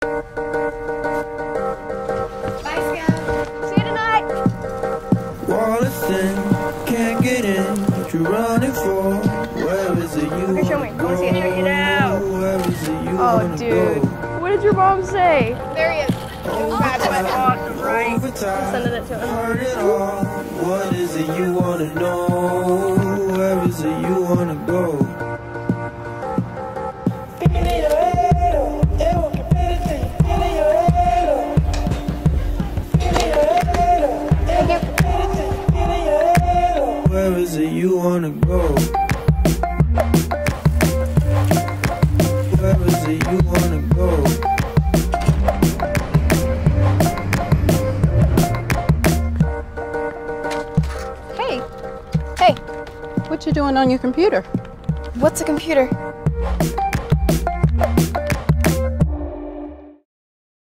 Bye, Scout. See you tonight. Wall is thin, can't get in. What you running for? Where is it you Okay, show me. I want to see it. Check it out. Where is it you Oh, wanna dude. go? What did your mom say? There he is. Overtime, Awesome, right? overtime, Sending it to him. heard it all. What is it you wanna know? Where is it you wanna go? Where is it you wanna go? Where is it you wanna go? Hey, what you doing on your computer? What's a computer?